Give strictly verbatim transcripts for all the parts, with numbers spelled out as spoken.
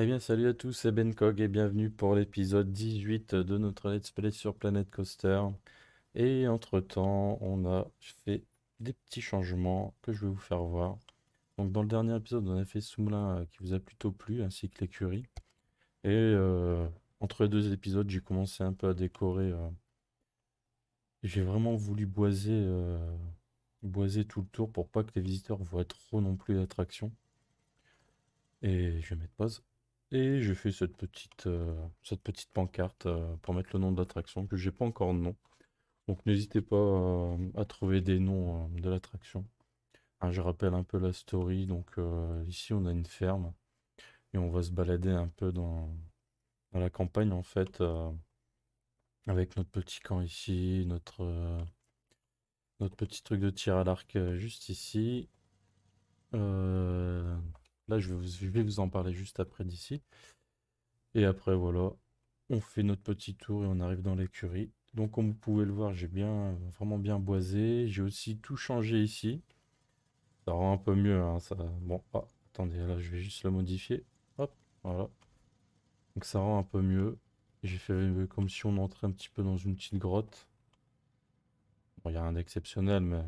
Eh bien, salut à tous, c'est Ben Cog et bienvenue pour l'épisode dix-huit de notre Let's Play sur Planet Coaster. Et entre-temps, on a fait des petits changements que je vais vous faire voir. Donc, dans le dernier épisode, on a fait ce moulin euh, qui vous a plutôt plu, ainsi que l'écurie. Et euh, entre les deux épisodes, j'ai commencé un peu à décorer. euh, J'ai vraiment voulu boiser, euh, boiser tout le tour pour pas que les visiteurs voient trop non plus l'attraction. Et je vais mettre pause. Et j'ai fait cette petite, euh, cette petite pancarte euh, pour mettre le nom de l'attraction, que j'ai pas encore de nom. Donc n'hésitez pas euh, à trouver des noms euh, de l'attraction. Hein, je rappelle un peu la story. Donc euh, ici on a une ferme et on va se balader un peu dans, dans la campagne en fait, euh, avec notre petit camp ici, notre, euh, notre petit truc de tir à l'arc euh, juste ici. Euh, Là je vais vous, je vais vous en parler juste après d'ici. Et après, voilà, on fait notre petit tour et on arrive dans l'écurie. Donc, comme vous pouvez le voir, j'ai bien, vraiment bien boisé. J'ai aussi tout changé ici. Ça rend un peu mieux, hein, ça... Bon, ah, attendez, là, je vais juste le modifier. Hop, voilà. Donc, ça rend un peu mieux. J'ai fait euh, comme si on entrait un petit peu dans une petite grotte. Bon, il n'y a rien d'exceptionnel, mais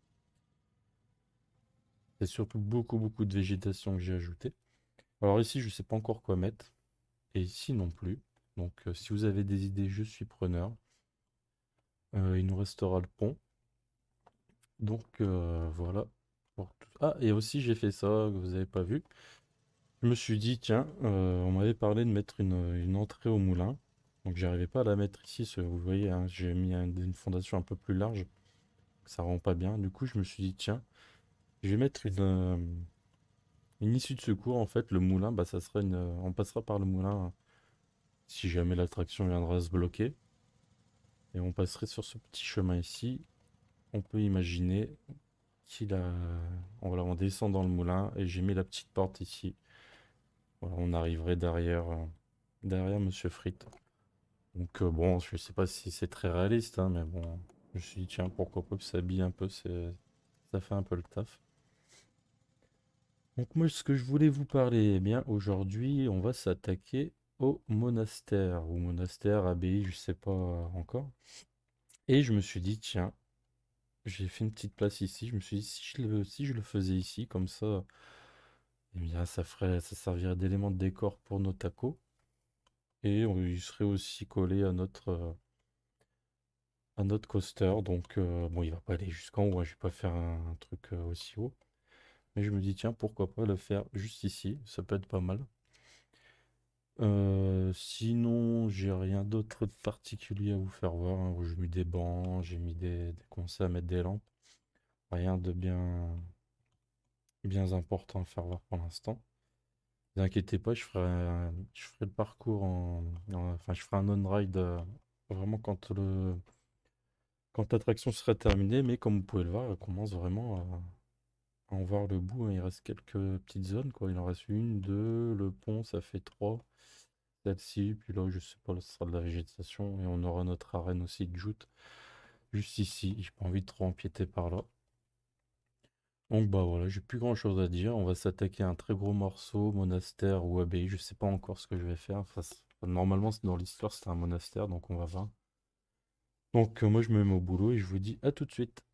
c'est surtout beaucoup, beaucoup de végétation que j'ai ajouté. Alors ici, je ne sais pas encore quoi mettre. Et ici non plus. Donc, euh, si vous avez des idées, je suis preneur. Euh, il nous restera le pont. Donc euh, voilà. Pour tout- Ah, et aussi j'ai fait ça, que vous n'avez pas vu. Je me suis dit, tiens, euh, on m'avait parlé de mettre une, une entrée au moulin. Donc j'arrivais pas à la mettre ici, ce- vous voyez, hein, j'ai mis un- une fondation un peu plus large. Ça rend pas bien. Du coup, je me suis dit, tiens, je vais mettre une, euh, une issue de secours. En fait, le moulin, bah, ça sera une, on passera par le moulin hein, si jamais l'attraction viendra se bloquer. Et on passerait sur ce petit chemin ici. On peut imaginer qu'il a... on, voilà, on descend dans le moulin et j'ai mis la petite porte ici. Voilà, on arriverait derrière, euh, derrière Monsieur Frites. Donc euh, bon, je sais pas si c'est très réaliste, hein, mais bon, je me suis dit, tiens, pourquoi pas que ça habille un peu, c'est... ça fait un peu le taf. Donc moi, ce que je voulais vous parler, eh bien, aujourd'hui, on va s'attaquer au monastère, ou monastère, abbaye, je sais pas euh, encore. Et je me suis dit, tiens, j'ai fait une petite place ici, je me suis dit, si je le, si je le faisais ici, comme ça, eh bien, ça ferait, ça servirait d'élément de décor pour nos tacos. Et on- il serait aussi collé à notre, euh, à notre coaster. Donc, euh, bon, il va pas aller jusqu'en haut, hein, je vais pas faire un, un truc euh, aussi haut. Mais je me dis, tiens, pourquoi pas le faire juste ici, ça peut être pas mal. Euh, sinon, j'ai rien d'autre de particulier à vous faire voir, hein, où j'ai mis des bancs, j'ai mis des, des conseils à mettre des lampes. Rien de bien, bien important à faire voir pour l'instant. Ne vous inquiétez pas, je ferai, un- je ferai le parcours en, en- enfin, je ferai un on-ride euh, vraiment quand le, quand l'attraction sera terminée, mais comme vous pouvez le voir, elle commence vraiment à, à en voir le bout, hein. Il reste quelques petites zones, quoi. Il en reste une, deux, le pont, ça fait trois. Celle-ci, puis là, je sais pas, là, ce sera de la végétation, et on aura notre arène aussi de joute juste ici. J'ai pas envie de trop empiéter par là. Donc bah voilà, j'ai plus grand chose à dire. On va s'attaquer à un très gros morceau, monastère ou abbaye. Je sais pas encore ce que je vais faire. Enfin, c'est- normalement, c'est- dans l'histoire, c'était un monastère, donc on va voir. Donc euh, moi, je me mets au boulot et je vous dis à tout de suite.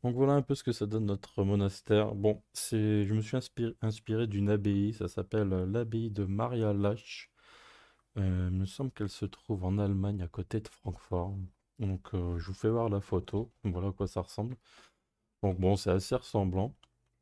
Donc voilà un peu ce que ça donne notre monastère. Bon, c'est, je me suis inspiré, inspiré d'une abbaye, ça s'appelle euh, l'abbaye de Maria Laach. Euh, il me semble qu'elle se trouve en Allemagne, à côté de Francfort. Donc euh, je vous fais voir la photo, voilà à quoi ça ressemble. Donc bon, c'est assez ressemblant.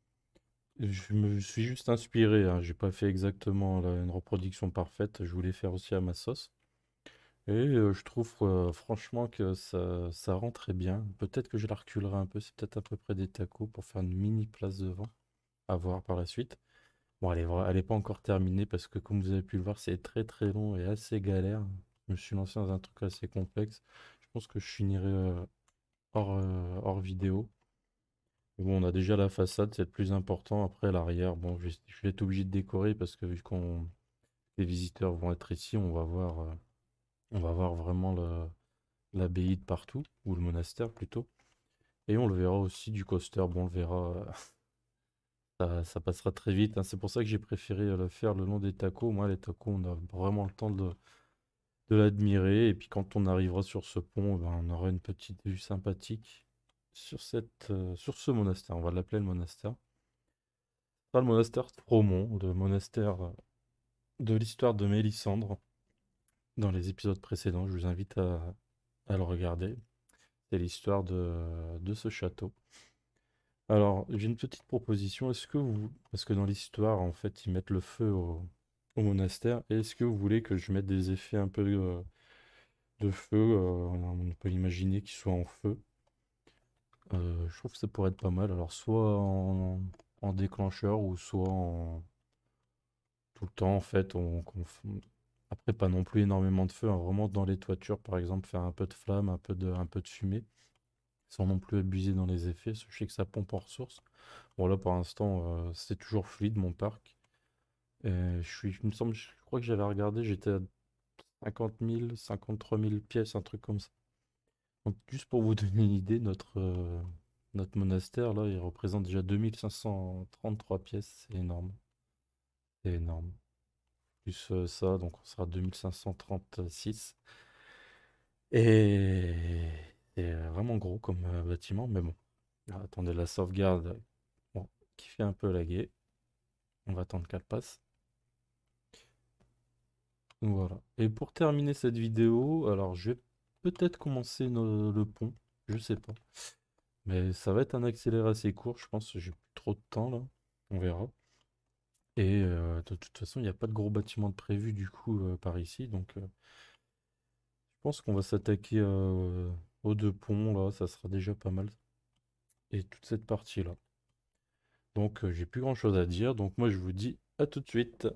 Je me suis juste inspiré, hein, j'ai pas fait exactement la- une reproduction parfaite, je voulais faire aussi à ma sauce. Et euh, je trouve euh, franchement que ça, ça rend très bien. Peut-être que je la reculerai un peu, c'est peut-être à peu près des tacos pour faire une mini place devant, à voir par la suite. Bon, elle est, vra- elle est pas encore terminée parce que comme vous avez pu le voir, c'est très très long et assez galère. Je me suis lancé dans un truc assez complexe. Je pense que je finirai euh, hors, euh, hors vidéo. Mais bon, on a déjà la façade, c'est le plus important. Après, l'arrière, bon, je vais, je vais être obligé de décorer parce que vu qu'on les visiteurs vont être ici, on va voir, euh, on va voir vraiment le- l'abbaye de partout, ou le monastère plutôt. Et on le verra aussi du coaster. Bon, on le verra, euh, ça, ça passera très vite, hein. C'est pour ça que j'ai préféré euh, le faire le long des tacos. Moi, les tacos, on a vraiment le temps de, de l'admirer. Et puis quand on arrivera sur ce pont, ben, on aura une petite vue sympathique sur cette, euh, sur ce monastère. On va l'appeler le monastère. Pas le monastère de Fromont, le monastère euh, de l'histoire de Mélisandre. Dans les épisodes précédents, je vous invite à, à le regarder. C'est l'histoire de, de ce château. Alors, j'ai une petite proposition. Est-ce que vous... Parce que dans l'histoire, en fait, ils mettent le feu au, au monastère. Est-ce que vous voulez que je mette des effets un peu euh, de feu? euh, on peut imaginer qu'ils soient en feu. Euh, je trouve que ça pourrait être pas mal. Alors, soit en, en déclencheur ou soit en tout le temps, en fait. On, qu'on f- Après, pas non plus énormément de feu, hein, vraiment dans les toitures, par exemple, faire un peu de flamme, un peu de, un peu de fumée, sans non plus abuser dans les effets. Je sais que ça pompe en ressources. Bon, là, pour l'instant, euh, c'est toujours fluide, mon parc. Euh, je suis, il me semble, je crois que j'avais regardé, j'étais à cinquante mille, cinquante-trois mille pièces, un truc comme ça. Donc, juste pour vous donner une idée, notre, euh, notre monastère, là, il représente déjà deux mille cinq cent trente-trois pièces. C'est énorme. C'est énorme. Plus euh, ça, donc on sera à deux mille cinq cent trente-six. Et c'est euh, vraiment gros comme euh, bâtiment, mais bon. Ah, attendez, la sauvegarde, bon, qui fait un peu laguer. On va attendre qu'elle passe. Voilà. Et pour terminer cette vidéo, alors je vais peut-être commencer no- le pont, je sais pas. Mais ça va être un accéléré assez court, je pense, j'ai plus trop de temps là. On verra. Et euh, de toute façon, il n'y a pas de gros bâtiment de prévu du coup euh, par ici, donc euh, je pense qu'on va s'attaquer euh, aux deux ponts là, ça sera déjà pas mal. Et toute cette partie-là. Donc euh, j'ai plus grand-chose à dire, donc moi je vous dis à tout de suite.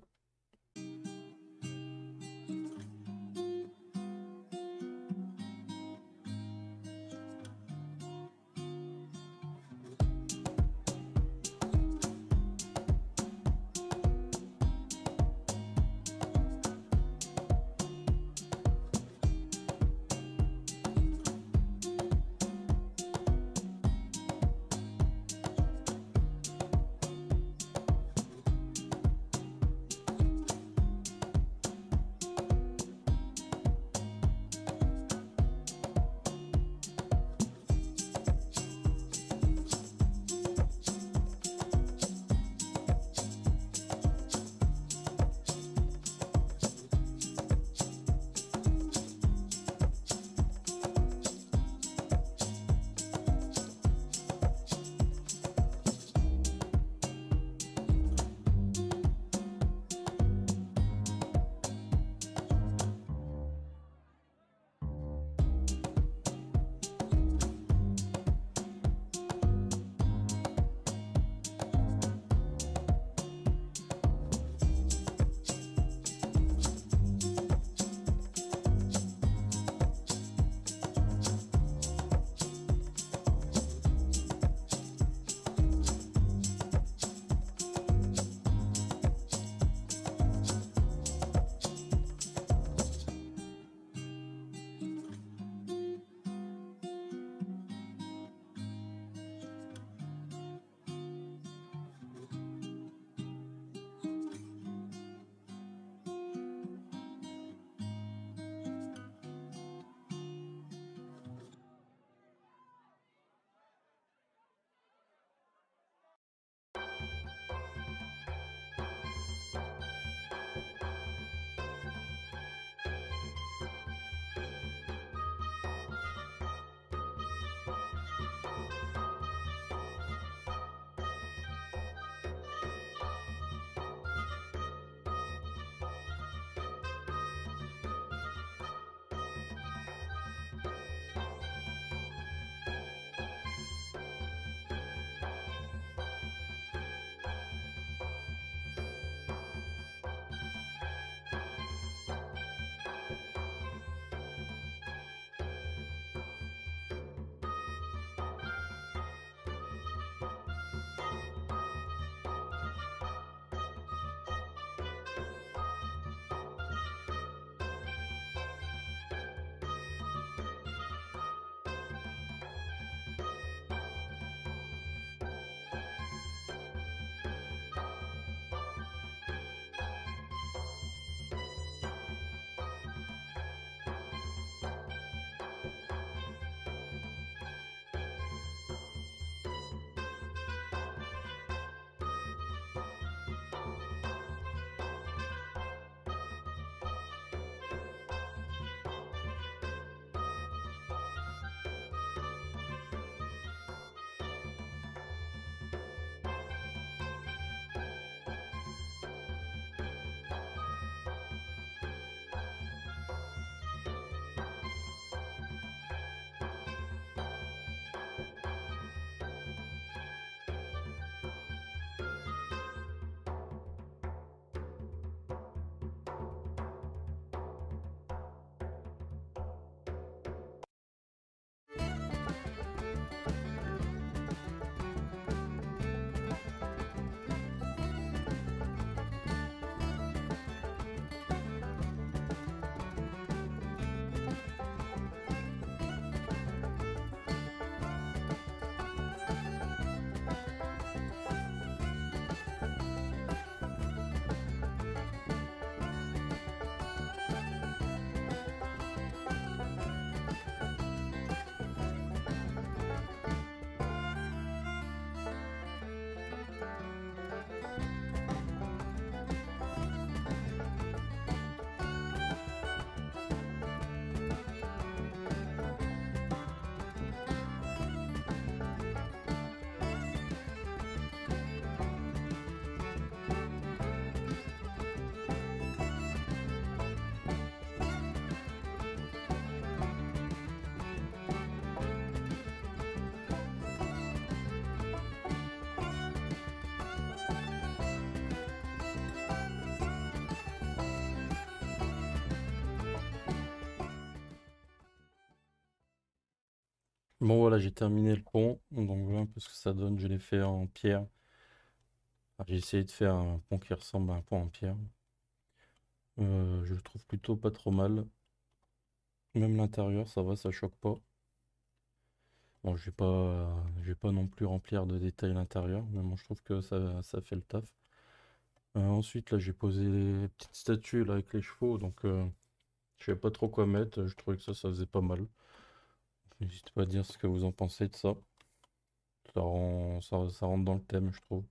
Bon voilà, j'ai terminé le pont, donc voilà un peu ce que ça donne. Je l'ai fait en pierre. Enfin, j'ai essayé de faire un pont qui ressemble à un pont en pierre. Euh, je le trouve plutôt pas trop mal. Même l'intérieur, ça va, ça choque pas. Bon, je vais pas, je vais pas non plus remplir de détails l'intérieur, mais bon, je trouve que ça, ça fait le taf. Euh, ensuite, là, j'ai posé les petites statues là, avec les chevaux, donc euh, je savais pas trop quoi mettre. Je trouvais que ça, ça faisait pas mal. N'hésitez pas à dire ce que vous en pensez de ça. Ça rend, ça, ça rentre dans le thème, je trouve.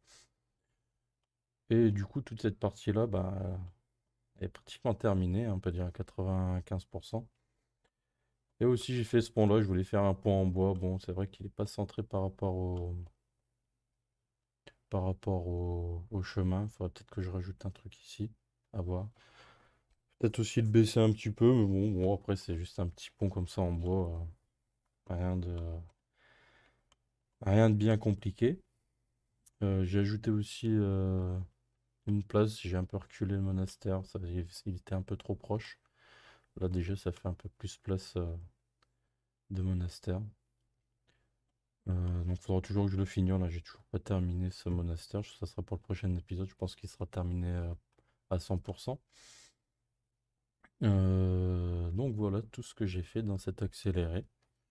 Et du coup, toute cette partie-là, bah, elle est pratiquement terminée, hein, on peut dire à quatre-vingt-quinze pour cent. Et aussi, j'ai fait ce pont-là, je voulais faire un pont en bois. Bon, c'est vrai qu'il n'est pas centré par rapport au, par rapport au, au chemin. Il faudrait peut-être que je rajoute un truc ici, à voir. Peut-être aussi le baisser un petit peu, mais bon, bon, après, c'est juste un petit pont comme ça en bois. euh, rien de, rien de bien compliqué. Euh, j'ai ajouté aussi euh, une place, j'ai un peu reculé le monastère, ça, il il était un peu trop proche. Là déjà ça fait un peu plus place euh, de monastère. Euh, donc il faudra toujours que je le finisse. Là, j'ai toujours pas terminé ce monastère. Ça sera pour le prochain épisode. Je pense qu'il sera terminé euh, à cent pour cent. Euh, donc voilà tout ce que j'ai fait dans cet accéléré.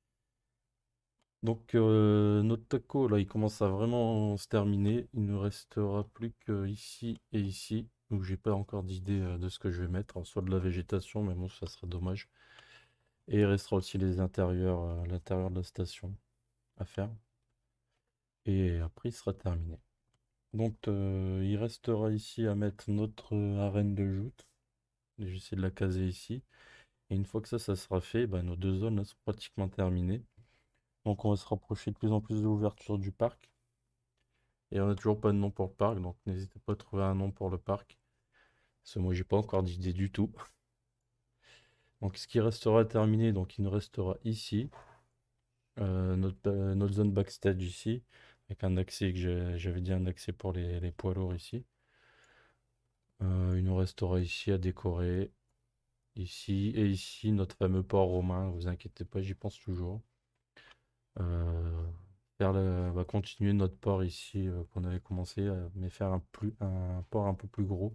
Donc euh, notre taco là il commence à vraiment se terminer. Il ne restera plus que ici et ici. Donc j'ai pas encore d'idée euh, de ce que je vais mettre. Alors, soit de la végétation, mais bon ça serait dommage. Et il restera aussi les intérieurs, euh, l'intérieur de la station à faire. Et après il sera terminé. Donc euh, il restera ici à mettre notre euh, arène de joute. J'essaie de la caser ici. Et une fois que ça, ça sera fait, bah, nos deux zones là, sont pratiquement terminées. Donc on va se rapprocher de plus en plus de l'ouverture du parc. Et on n'a toujours pas de nom pour le parc, donc n'hésitez pas à trouver un nom pour le parc. Parce que moi j'ai pas encore d'idée du tout. Donc ce qui restera terminé, donc il nous restera ici. euh, notre, euh, notre zone backstage ici. Avec un accès que j'ai- j'avais dit un accès pour les, les poids lourds ici. Euh, il nous restera ici à décorer. Ici et ici, notre fameux port romain, vous inquiétez pas, j'y pense toujours. Euh, faire le- va continuer notre port ici euh, qu'on avait commencé, euh, mais faire un, plus, un port un peu plus gros.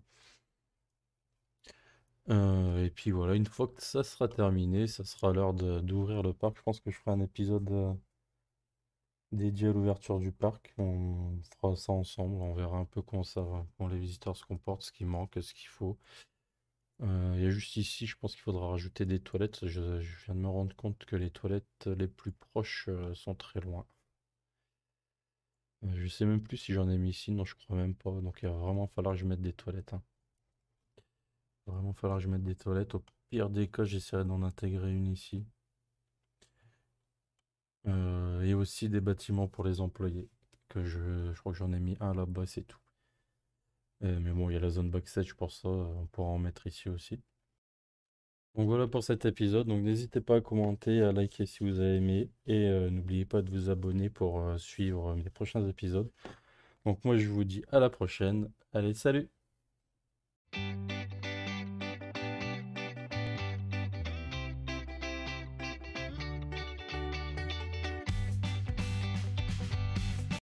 Euh, et puis voilà, une fois que ça sera terminé, ça sera l'heure de- d'ouvrir le parc. Je pense que je ferai un épisode euh, dédié à l'ouverture du parc. On fera ça ensemble, on verra un peu comment ça va, comment les visiteurs se comportent, ce qui manque, ce qu'il faut. Euh, Il y a juste ici, je pense qu'il faudra rajouter des toilettes. Je, je viens de me rendre compte que les toilettes les plus proches euh, sont très loin. Euh, je sais même plus si j'en ai mis ici, non, je crois même pas. Donc il va vraiment falloir que je mette des toilettes, hein. Il va vraiment falloir que je mette des toilettes. Au pire des cas, j'essaierai d'en intégrer une ici. Euh, et aussi des bâtiments pour les employés. Que je, je crois que j'en ai mis un là-bas, c'est tout. Euh, mais bon, il y a la zone backstage pour ça, euh, on pourra en mettre ici aussi. Donc voilà pour cet épisode. Donc n'hésitez pas à commenter, à liker si vous avez aimé. Et euh, n'oubliez pas de vous abonner pour euh, suivre mes prochains épisodes. Donc moi je vous dis à la prochaine. Allez, salut!